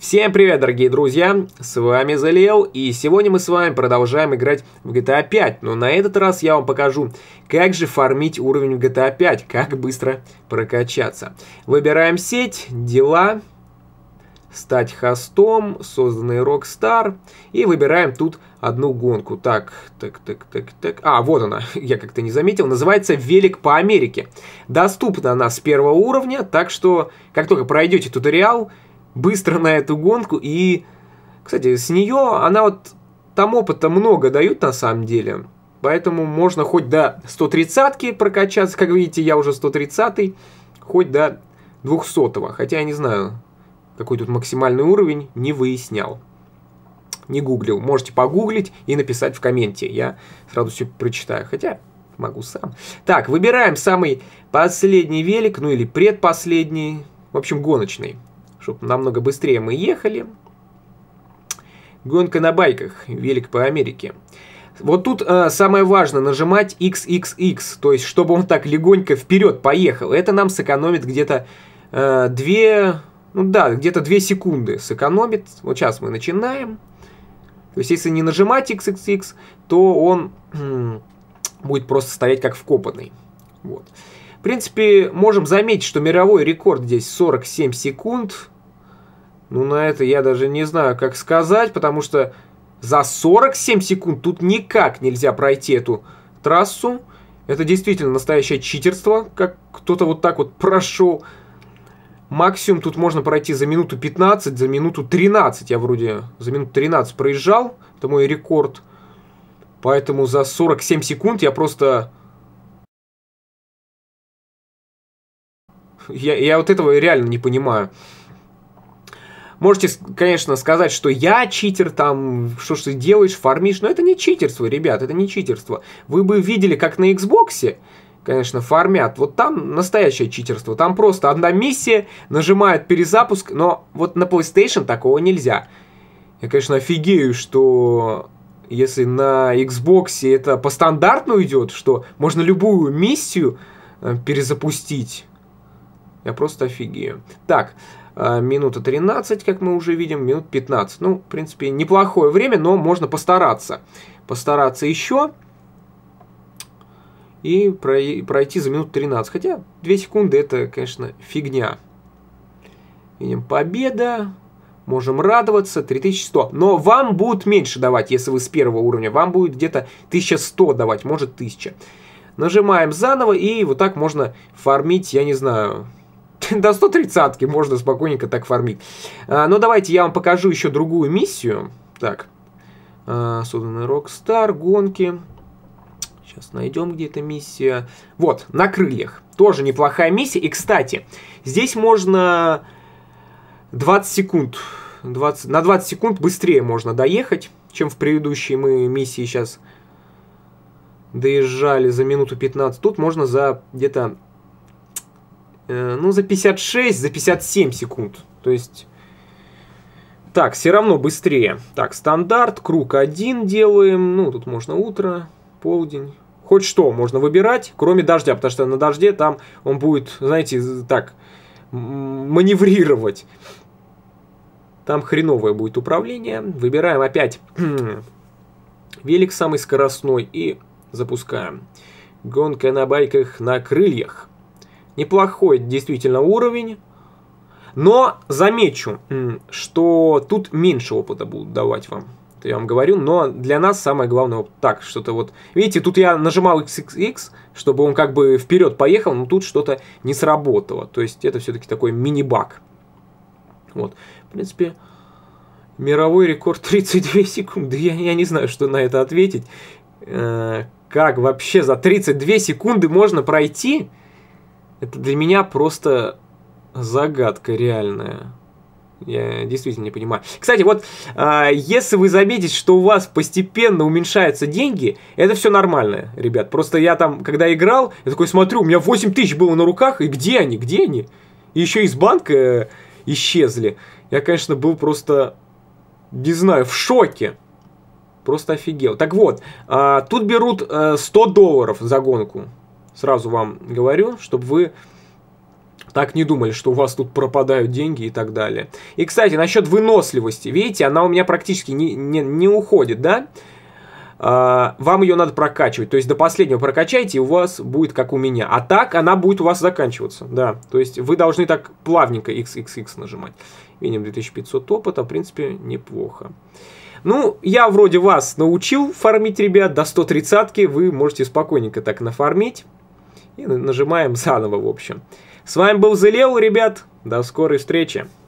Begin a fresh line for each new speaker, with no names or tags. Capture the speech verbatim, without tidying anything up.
Всем привет, дорогие друзья, с вами Залиэл, и сегодня мы с вами продолжаем играть в джи ти эй пять, но на этот раз я вам покажу, как же фармить уровень в джи ти эй пять, как быстро прокачаться. Выбираем сеть, дела, стать хостом, созданный Rockstar, и выбираем тут одну гонку. Так, так, так, так, так, а, вот она, я как-то не заметил, называется «Велик по Америке». Доступна она с первого уровня, так что, как только пройдете туториал, быстро на эту гонку. И, кстати, с нее она вот там опыта много дают на самом деле. Поэтому можно хоть до сто тридцатки прокачаться. Как видите, я уже сто тридцатый. Хоть до двухсотого. Хотя я не знаю, какой тут максимальный уровень. Не выяснял. Не гуглил. Можете погуглить и написать в комменте. Я сразу все прочитаю. Хотя могу сам. Так, выбираем самый последний велик. Ну или предпоследний. В общем, гоночный. Чтобы намного быстрее мы ехали. Гонка на байках. Велик по Америке. Вот тут э, самое важное нажимать икс икс икс. То есть, чтобы он так легонько вперед поехал. Это нам сэкономит где-то э, две... Ну да, где-то две секунды сэкономит. Вот сейчас мы начинаем. То есть, если не нажимать икс икс икс, то он м, будет просто стоять как вкопанный. Вот. В принципе, можем заметить, что мировой рекорд здесь сорок семь секунд. Ну, на это я даже не знаю, как сказать, потому что за сорок семь секунд тут никак нельзя пройти эту трассу. Это действительно настоящее читерство, как кто-то вот так вот прошел. Максимум тут можно пройти за минуту пятнадцать, за минуту тринадцать. Я вроде за минуту тринадцать проезжал, это мой рекорд. Поэтому за сорок семь секунд я просто... Я, я вот этого реально не понимаю. Можете, конечно, сказать, что я читер, там, что ж ты делаешь, фармишь, но это не читерство, ребят, это не читерство. Вы бы видели, как на Xbox, конечно, фармят, вот там настоящее читерство, там просто одна миссия, нажимают перезапуск, но вот на PlayStation такого нельзя. Я, конечно, офигею, что если на Xbox это по стандарту идет, что можно любую миссию перезапустить, я просто офигею. Так... Минута тринадцать, как мы уже видим, минут пятнадцать. Ну, в принципе, неплохое время, но можно постараться. Постараться еще. И пройти за минут тринадцать. Хотя две секунды это, конечно, фигня. Видим, победа. Можем радоваться. три тысячи сто. Но вам будут меньше давать, если вы с первого уровня. Вам будет где-то тысяча сто давать, может тысяча. Нажимаем заново, и вот так можно фармить, я не знаю... До сто тридцатки можно спокойненько так фармить. А, но давайте я вам покажу еще другую миссию. Так. А, созданный Rockstar, гонки. Сейчас найдем где-то миссия. Вот, на крыльях. Тоже неплохая миссия. И, кстати, здесь можно двадцать секунд. двадцать, на двадцать секунд быстрее можно доехать, чем в предыдущей мы миссии сейчас доезжали за минуту пятнадцать. Тут можно за где-то... Ну, за пятьдесят шесть, за пятьдесят семь секунд. То есть... Так, все равно быстрее. Так, стандарт, круг один делаем. Ну, тут можно утро, полдень. Хоть что можно выбирать, кроме дождя. Потому что на дожде там он будет, знаете, так, маневрировать. Там хреновое будет управление. Выбираем опять велик самый скоростной и запускаем. Гонка на байках на крыльях. Неплохой действительно уровень, но замечу, что тут меньше опыта будут давать вам. Это я вам говорю, но для нас самое главное опыт. Так, что-то вот... Видите, тут я нажимал икс икс икс, чтобы он как бы вперед поехал, но тут что-то не сработало. То есть это все-таки такой мини-баг. Вот, в принципе, мировой рекорд тридцать две секунды. Я, я не знаю, что на это ответить. Как вообще за тридцать две секунды можно пройти... Это для меня просто загадка реальная. Я действительно не понимаю. Кстати, вот э, если вы заметите, что у вас постепенно уменьшаются деньги, это все нормально, ребят. Просто я там, когда играл, я такой смотрю, у меня восемь тысяч было на руках, и где они, где они? И еще из банка э, исчезли. Я, конечно, был просто, не знаю, в шоке. Просто офигел. Так вот, э, тут берут э, сто долларов за гонку. Сразу вам говорю, чтобы вы Так не думали, что у вас тут пропадают деньги и так далее. И, кстати, насчет выносливости. Видите, она у меня практически не, не, не уходит, да? А, вам ее надо прокачивать. То есть до последнего прокачайте, и у вас будет как у меня. А так она будет у вас заканчиваться. Да, то есть вы должны так плавненько икс икс икс нажимать. Видим две тысячи пятьсот опыта, в принципе, неплохо. Ну, я вроде вас научил фармить, ребят, до сто тридцатки. Вы можете спокойненько так нафармить. И нажимаем заново, в общем. С вами был Зелео, ребят. До скорой встречи.